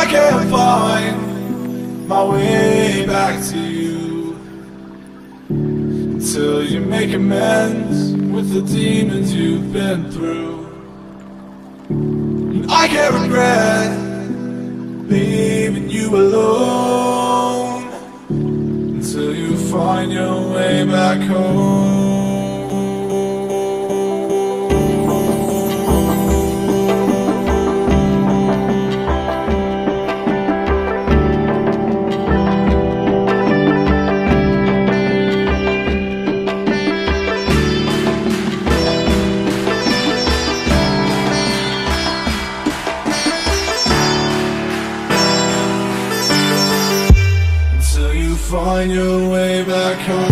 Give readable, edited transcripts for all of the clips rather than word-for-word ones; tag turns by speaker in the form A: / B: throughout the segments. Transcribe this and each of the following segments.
A: I can't find my way back to you until you make amends with the demons you've been through. And I can't regret leaving you alone until you find your way back home. Find your way back home.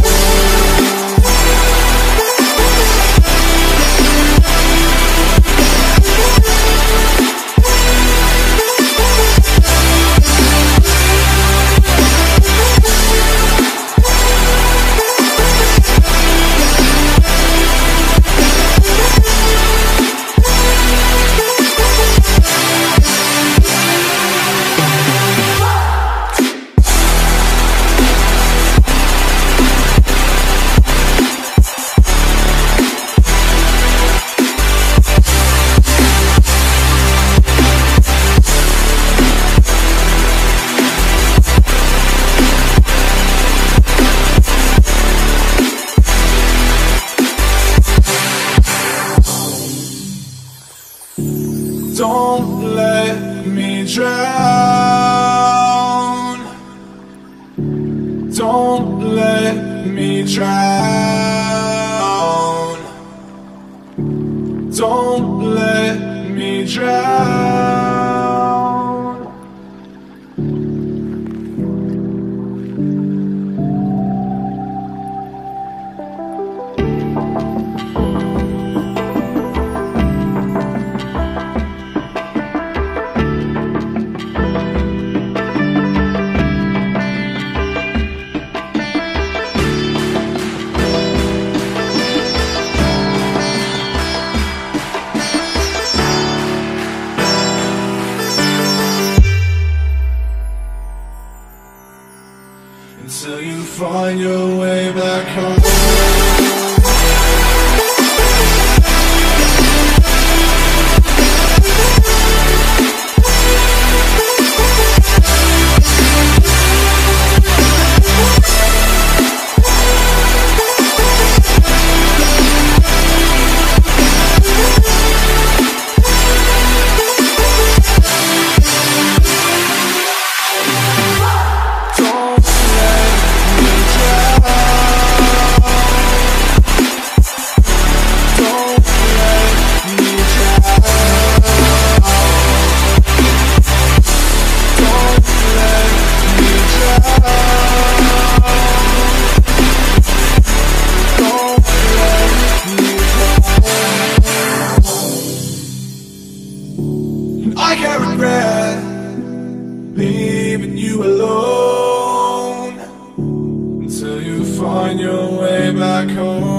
A: Don't let me drown. Don't let me drown. Don't let me drown. Until you find your way back home. I can't regret leaving you alone until you find your way back home.